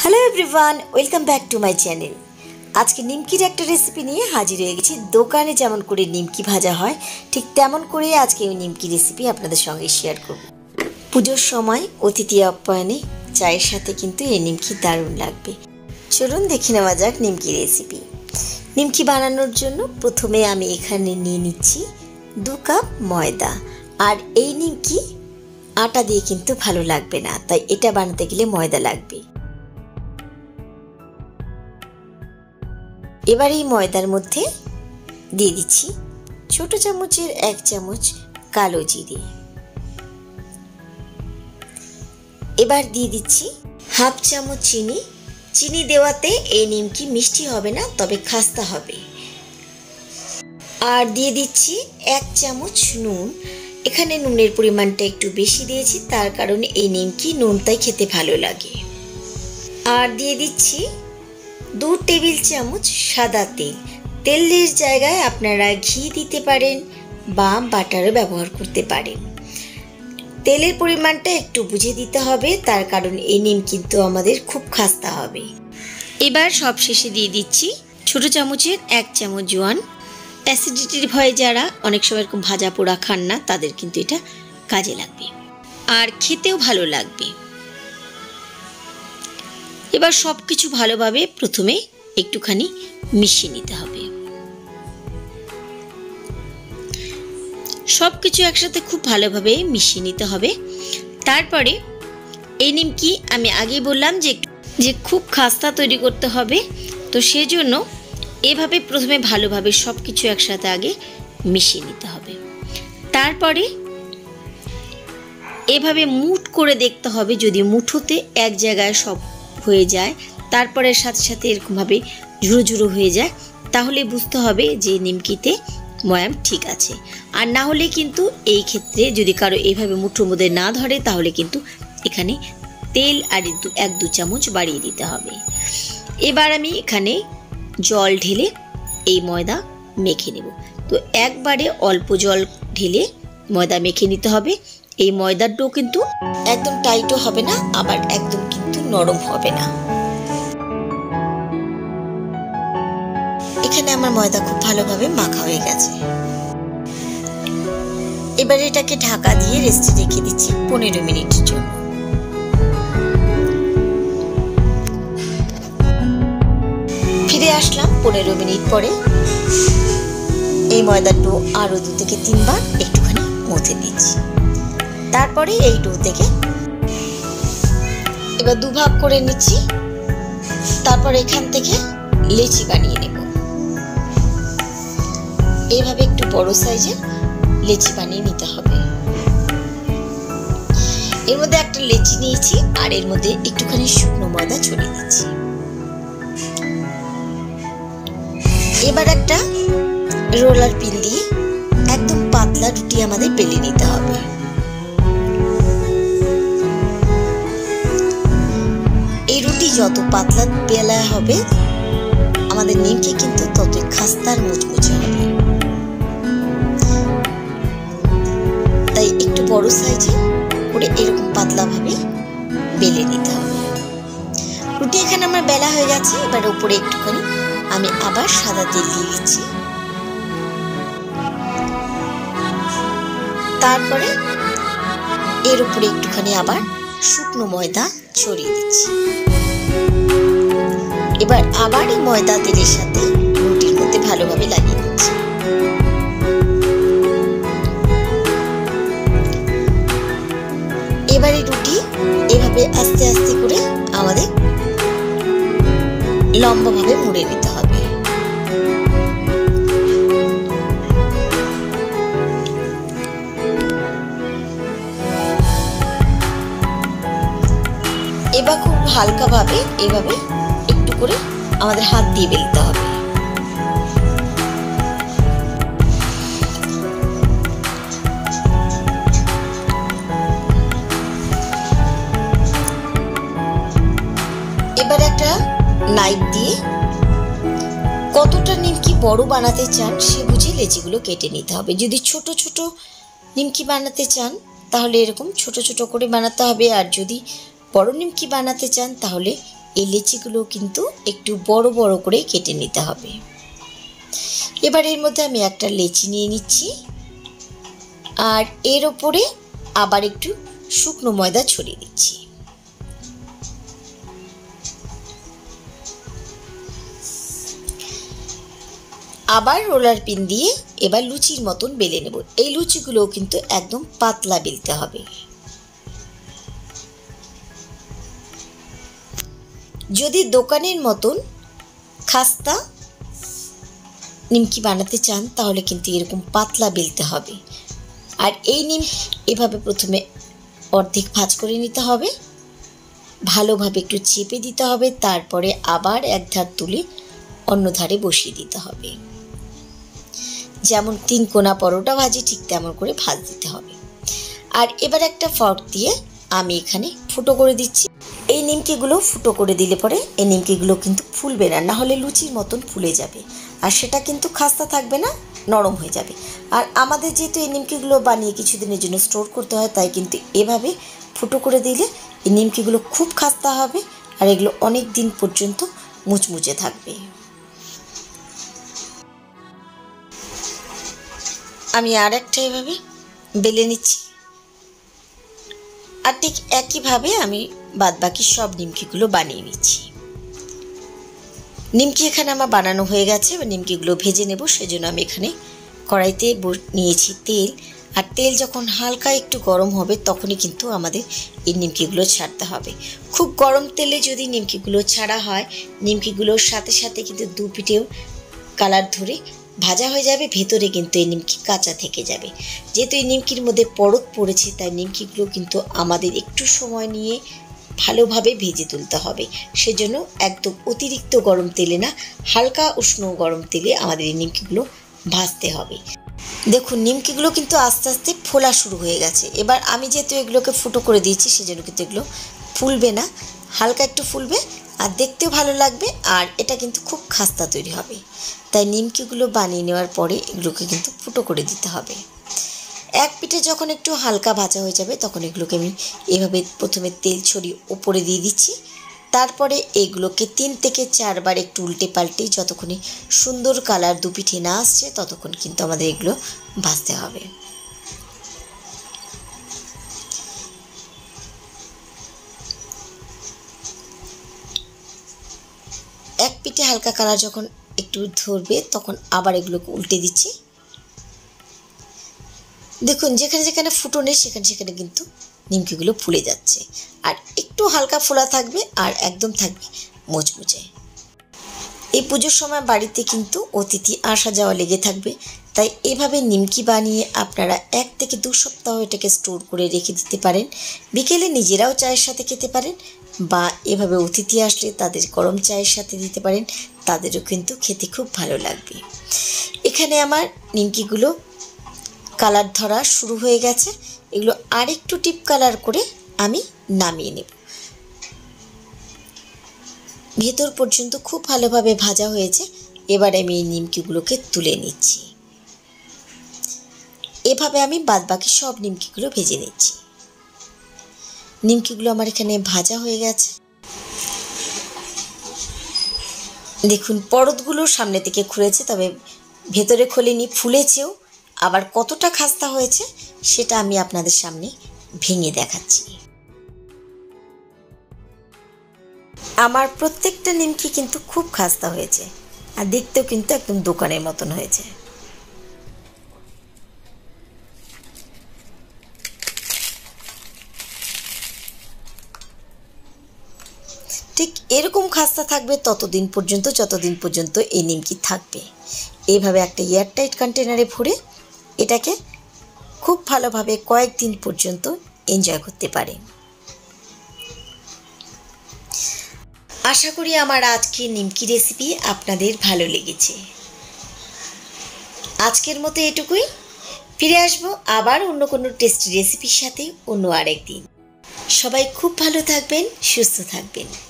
Hello everyone, welcome back to my channel. আজকে নিমকির একটা রেসিপি নিয়ে হাজির হয়ে গেছি। দোকানে যেমন করে নিমকি ভাজা হয় ঠিক তেমন করে আজকে এই নিমকি রেসিপি আপনাদের সঙ্গে শেয়ার করব। পুজোর সময় অতিথি আপ্যায়নে চায়ের সাথে কিন্তু এই নিমকি দারুণ লাগবে। চলুন দেখে নেওয়া যাক নিমকি রেসিপি। নিমকি বানানোর জন্য প্রথমে আমি এখানে নিয়ে নিচ্ছি 2 কাপ ময়দা। আর এই নিমকি আটা দিয়ে কিন্তু ভালো লাগবে না, তাই এটা বানাতে গেলে ময়দা লাগবে। এবার এই ময়দার মধ্যে দিয়ে দিচ্ছি ছোট চামচের 1 চামচ কালো জিরে। এবার দিয়ে দিচ্ছি হাফ চামচ চিনি। চিনি দেওয়াতে এই নিমকি মিষ্টি হবে না, তবে খাস্তা হবে। আর দিয়ে দিচ্ছি 1 চামচ নুন। এখানে নুনের পরিমাণটা একটু বেশি দিয়েছি, তার কারণে এই নিমকি নুনটাই খেতে ভালো লাগে। আর দিয়ে দিচ্ছি 2 টেবিল চামচ সাদা তেল। তেলের জায়গায় আপনারা ঘি দিতে পারেন বা বাটারও ব্যবহার করতে পারেন। তেলের পরিমাণটা একটু বুঝে দিতে হবে, তার কারণ এই নিম কিন্তু আমাদের খুব খাস্তা হবে। এবার সব শেষে দিয়ে দিচ্ছি ছোট চামচের 1 চামচ জোয়ান। অ্যাসিডিটির ভয়ে যারা অনেক সময় এরকম ভাজা পোড়া খান না, তাদের কিন্তু এটা কাজে লাগবে আর খেতেও ভালো লাগবে। এবার সব কিছু ভালোভাবে প্রথমে একটুখানি মিশিয়ে নিতে হবে। সব কিছু একসাথে খুব ভালোভাবে মিশিয়ে নিতে হবে। তারপরে এই নিমকি আমি আগেই বললাম যে খুব খাস্তা তৈরি করতে হবে, তো সেজন্য এভাবে প্রথমে ভালোভাবে সব কিছু একসাথে আগে মিশিয়ে নিতে হবে। তারপরে এভাবে মুঠ করে দেখতে হবে, যদি মুঠোতে এক জায়গায় সব হয়ে যায়, তারপরে সাথে সাথে এরকমভাবে ঝুড়ো ঝুড়ো হয়ে যায়, তাহলে বুঝতে হবে যে নিমকিতে ময়াম ঠিক আছে। আর না হলে কিন্তু এই ক্ষেত্রে যদি কারো এইভাবে মুঠোর মধ্যে না ধরে, তাহলে কিন্তু এখানে তেল আর 1-2 চামচ বাড়িয়ে দিতে হবে। এবার আমি এখানে জল ঢেলে এই ময়দা মেখে নেব। তো একবারে অল্প জল ঢেলে ময়দা মেখে নিতে হবে। এই ময়দার ডো কিন্তু একদম টাইটও হবে না, আবার একদম কিন্তু নরম হবে না। এখানে আমার ময়দা খুব ভালোভাবে মাখা হয়ে গেছে। এবার এটাকে ঢাকা দিয়ে রেস্টে রেখে দিচ্ছি 15 মিনিটের জন্য। ফিরে আসলাম 15 মিনিট পরে। এই ময়দার ডো আরো 2 থেকে 3 বার একটুখানি মথে দিচ্ছি। তারপরে এই ডো থেকে এবার 2 ভাগ করে নিচ্ছি। তারপর এখান থেকে লেচি বানিয়ে নেব। এইভাবে একটু বড় সাইজের লেচি বানিয়ে নিতে হবে। এর মধ্যে একটা লেচি নিয়েছি আর এর মধ্যে একটুখানি শুকনো ময়দা ছড়িয়ে দিচ্ছি। এবার একটা রোলার পিন দিয়ে একদম পাতলা রুটি আমাদের বেলে নিতে হবে। এই রুটি যত পাতলা বেলা হবে, আমাদের নিমকি কিন্তু ততই খাস্তা আর মুচমুচে হবে। তাই একটু বড় সাইজে করে এরকম পাতলা ভাবে বেলে নিতে হবে। রুটি এখানে আমার বেলা হয়ে গেছে। এবার উপরে একটুখানি আমি আবার সাদা তেল দিয়ে দিচ্ছি। তারপরে এর উপরে একটুখানি আবার শুকনো ময়দা ছড়িয়ে দিচ্ছি। এবার আবার এই ময়দা তেলের সাথে রুটির মধ্যে ভালোভাবে লাগিয়ে দিচ্ছি। এবারে রুটি এভাবে আস্তে আস্তে করে আমাদের লম্বাভাবে মুড়ে নিতে হবে। এবার খুব হালকাভাবে এভাবে একটু করে আমাদের হাত দিয়ে বেলতে হবে। এবার একটা নাইফ দিয়ে কতটা নিমকি বড় বানাতে চান সে বুঝে লেচিগুলো কেটে নিতে হবে। যদি ছোট ছোট নিমকি বানাতে চান তাহলে এরকম ছোট ছোট করে বানাতে হবে, আর যদি বড় নিমকি বানাতে চান তাহলে এই লেচিগুলো কিন্তু একটু বড় বড় করে কেটে নিতে হবে। এবার এর মধ্যে আমি একটা লেচি নিয়ে নিচ্ছি, আর এর ওপরে আবার একটু শুকনো ময়দা ছড়িয়ে দিচ্ছি। আবার রোলার পিন দিয়ে এবার লুচির মতন বেলে নেব। এই লুচিগুলোও কিন্তু একদম পাতলা বেলতে হবে। যদি দোকানের মতন খাস্তা নিমকি বানাতে চান তাহলে কিন্তু এরকম পাতলা বেলতে হবে। আর এই এভাবে প্রথমে অর্ধেক ভাঁজ করে নিতে হবে, ভালোভাবে একটু চেপে দিতে হবে, তারপরে আবার এক ধার তুলে অন্য ধারে বসিয়ে দিতে হবে। যেমন 3 কোনা পরোটা ভাজি ঠিক তেমন করে ভাজ দিতে হবে। আর এবার একটা ফর্ক দিয়ে আমি এখানে ফুটো করে দিচ্ছি। এই নিমকিগুলো ফুটো করে দিলে পরে এই নিমকিগুলো কিন্তু ফুলবে না, না হলে লুচির মতন ফুলে যাবে, আর সেটা কিন্তু খাস্তা থাকবে না, নরম হয়ে যাবে। আর আমাদের যেহেতু এই নিমকিগুলো বানিয়ে কিছুদিনের জন্য স্টোর করতে হয়, তাই কিন্তু এভাবে ফুটো করে দিলে এই নিমকিগুলো খুব খাস্তা হবে, আর এগুলো অনেক দিন পর্যন্ত মুচমুচে থাকবে। আমি আর একটা এভাবে বেলে নিচ্ছি, আর ঠিক একইভাবে আমি বাদবাকি সব নিমকিগুলো বানিয়ে নিচ্ছি। নিমকি এখানে আমার বানানো হয়ে গেছে, এবার নিমকিগুলো ভেজে নেব। সেজন্য আমি এখানে কড়াইতে নিয়েছি তেল, আর তেল যখন হালকা একটু গরম হবে তখনই কিন্তু আমাদের এই নিমকিগুলো ছাড়তে হবে। খুব গরম তেলে যদি নিমকিগুলো ছাড়া হয়, নিমকিগুলোর সাথে সাথে কিন্তু দু পিঠেও কালার ধরে ভাজা হয়ে যাবে, ভেতরে কিন্তু এই নিমকি কাঁচা থেকে যাবে। যেহেতু এই নিমকির মধ্যে পরত পড়েছে, তাই নিমকিগুলো কিন্তু আমাদের একটু সময় নিয়ে ভালোভাবে ভেজে তুলতে হবে। সেজন্য একদম অতিরিক্ত গরম তেলে না, হালকা উষ্ণ গরম তেলে আমাদের এই নিমকিগুলো ভাজতে হবে। দেখুন নিমকিগুলো কিন্তু আস্তে আস্তে ফোলা শুরু হয়ে গেছে। এবার আমি যেহেতু এগুলোকে ফুটো করে দিয়েছি, সেজন্য কিন্তু এগুলো ফুলবে না, হালকা একটু ফুলবে, আর দেখতেও ভালো লাগবে, আর এটা কিন্তু খুব খাস্তা তৈরি হবে। তাই নিমকিগুলো বানিয়ে নেওয়ার পরে এগুলোকে কিন্তু ফুটো করে দিতে হবে। এক পিঠে যখন একটু হালকা ভাজা হয়ে যাবে তখন এগুলোকে আমি এভাবে প্রথমে তেল ছড়িয়ে ওপরে দিয়ে দিচ্ছি। তারপরে এগুলোকে 3 থেকে 4 বার একটু উল্টে পাল্টে যতক্ষণে সুন্দর কালার দু পিঠে না আসছে ততক্ষণ কিন্তু আমাদের এগুলো ভাজতে হবে। এক পিঠে হালকা কালার যখন একটু ধরবে তখন আবার এগুলোকে উল্টে দিচ্ছি। দেখুন যেখানে যেখানে ফুটো নেই সেখানে সেখানে কিন্তু নিমকিগুলো ফুলে যাচ্ছে, আর একটু হালকা ফোলা থাকবে, আর একদম থাকবে মুচমুচে। এই পুজোর সময় বাড়িতে কিন্তু অতিথি আসা যাওয়া লেগে থাকবে, তাই এভাবে নিমকি বানিয়ে আপনারা 1 থেকে 2 সপ্তাহ এটাকে স্টোর করে রেখে দিতে পারেন। বিকেলে নিজেরাও চায়ের সাথে খেতে পারেন, বা এভাবে অতিথি আসলে তাদের গরম চায়ের সাথে দিতে পারেন, তাদেরও কিন্তু খেতে খুব ভালো লাগবে। এখানে আমার নিমকিগুলো কালার ধরা শুরু হয়ে গেছে, এগুলো আরেকটু ডিপ কালার করে আমি নামিয়ে নেব। ভেতর পর্যন্ত খুব ভালোভাবে ভাজা হয়েছে। এবার আমি এই নিমকিগুলোকে তুলে নিচ্ছি। এভাবে আমি বাদবাকি সব নিমকিগুলো ভেজে নিচ্ছি। নিমকিগুলো আমার এখানে ভাজা হয়ে গেছে। দেখুন পরতগুলো সামনে থেকে খুলেছে, তবে ভেতরে খোলেনি, ফুলেছেও। আবার কতটা খাস্তা হয়েছে সেটা আমি আপনাদের সামনে ভেঙে দেখাচ্ছি। আমার প্রত্যেকটা নিমকি কিন্তু খুব খাস্তা হয়েছে, আর দেখতেও কিন্তু একদম দোকানের মতন হয়েছে। ঠিক এরকম খাস্তা থাকবে ততদিন পর্যন্ত যতদিন পর্যন্ত এই নিমকি থাকবে। এইভাবে একটা এয়ারটাইট কন্টেনারে ভরে এটাকে খুব ভালোভাবে কয়েকদিন পর্যন্ত এনজয় করতে পারেন। আশা করি আমার আজকের নিমকি রেসিপি আপনাদের ভালো লেগেছে। আজকের মতো এটুকুই, ফিরে আসবো আবার অন্য কোনো টেস্টি রেসিপির সাথে অন্য আরেকদিন। সবাই খুব ভালো থাকবেন, সুস্থ থাকবেন।